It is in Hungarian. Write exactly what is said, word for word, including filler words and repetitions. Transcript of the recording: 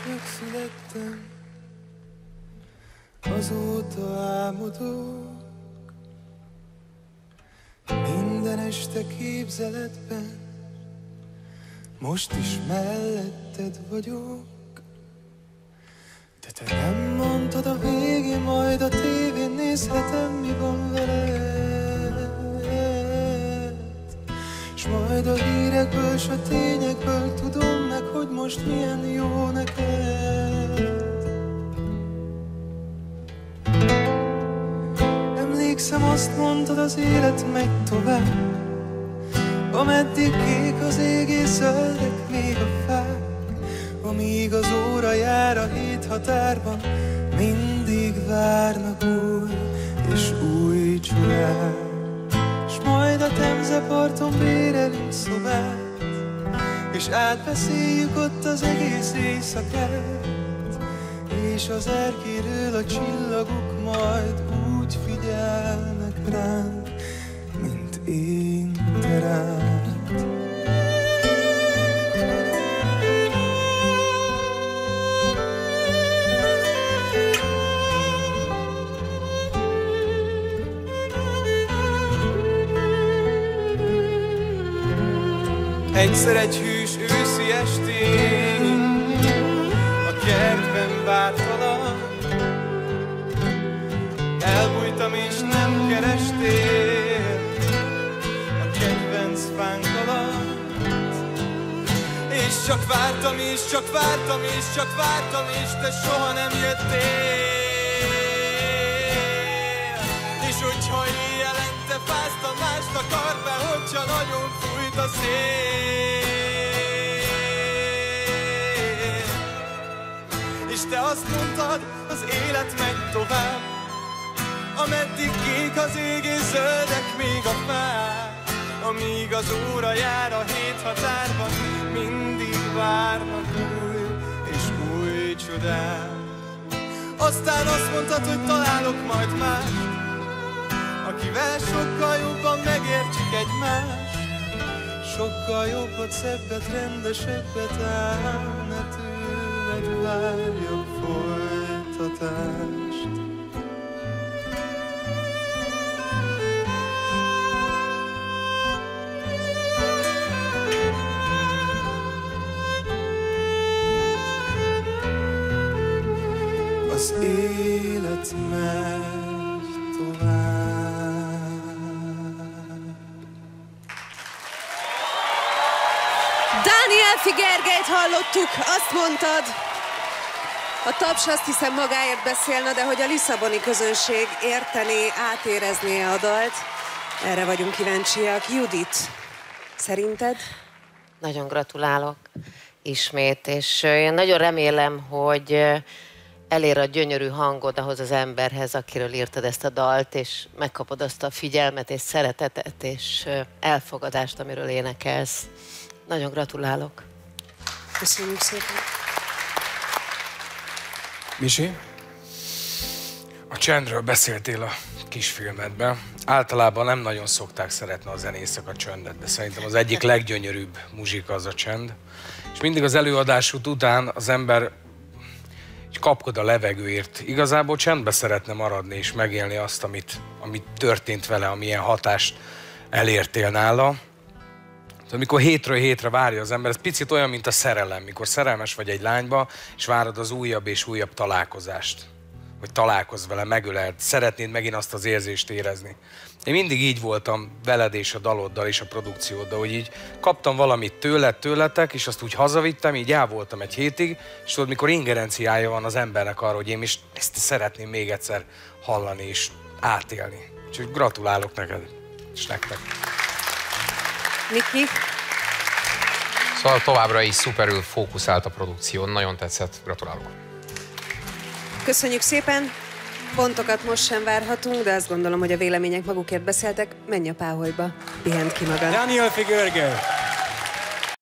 csak születtem, azóta álmodok. Minden este képzeletben, most is melletted vagyok. De te nem mondtad a végén, majd a tévén nézhetem, mi van veled. S majd a hírekből, s a tényekből tudom meg, hogy most milyen jó neked. Emlékszem, azt mondtad, az élet megy tovább, ameddig kék az ég és zöldek még a fák. Amíg az óra jár a hét határban, mindig várnak új és új csodák. S majd a Temze-parton bérelünk szobát, és átbeszéljük ott az egész éjszakát. És az erkéről a csillagok majd úgy figyelnek ránk, mint én te rád. Egyszer egy hűs őszi estén, a kertben vártalak, elbújtam és nem kerestél a kedvenc fánk alatt. És csak vártam, és csak vártam, és csak vártam, és te soha nem jöttél. És hogyha éjjelente fáztam, mást akar be, hogyha nagyon fújt a szél. És te azt mondtad, az élet megy tovább, ameddig kék az ég és zöldek még a fák. Amíg az óra jár a hét határban, mindig várnak új és új csodák. Aztán azt mondtad, hogy találok majd mást, akivel sokkal jobban megértjük egymást. Sokkal jobbat, szebbet, rendesebbet, ám ne tőled várjak folytatást. Az élet megy tovább. Dániel Gergelyt hallottuk, azt mondtad, a taps azt hiszem magáért beszélne, de hogy a lisszaboni közönség értené, átérezné a dalt, erre vagyunk kíváncsiak. Judit, szerinted? Nagyon gratulálok ismét, és én nagyon remélem, hogy elér a gyönyörű hangod ahhoz az emberhez, akiről írtad ezt a dalt, és megkapod azt a figyelmet és szeretetet és elfogadást, amiről énekelsz. Nagyon gratulálok. Köszönjük szépen. Misi, a csendről beszéltél a kisfilmedben. Általában nem nagyon szokták szeretni a zenészek a csöndet, de szerintem az egyik leggyönyörűbb muzsika az a csend. És mindig az előadás után az ember kapkod a levegőért. Igazából csendbe szeretne maradni és megélni azt, amit, amit történt vele, amilyen hatást elértél nála. Amikor hétről hétre várja az ember, ez picit olyan, mint a szerelem, mikor szerelmes vagy egy lányba, és várod az újabb és újabb találkozást. Hogy találkozz vele, megöleld, szeretnéd megint azt az érzést érezni. Én mindig így voltam veled és a daloddal és a produkcióddal, hogy így kaptam valamit tőled, tőletek, és azt úgy hazavittem, így el voltam egy hétig, és tudod, mikor ingerenciája van az embernek arra, hogy én is ezt szeretném még egyszer hallani és átélni. Úgyhogy gratulálok neked, és nektek. Miki? Szóval továbbra is szuperül fókuszált a produkció, nagyon tetszett, gratulálok. Köszönjük szépen, pontokat most sem várhatunk, de azt gondolom, hogy a vélemények magukért beszéltek. Menj a páholyba, pihent ki magad. Dániel Gergely.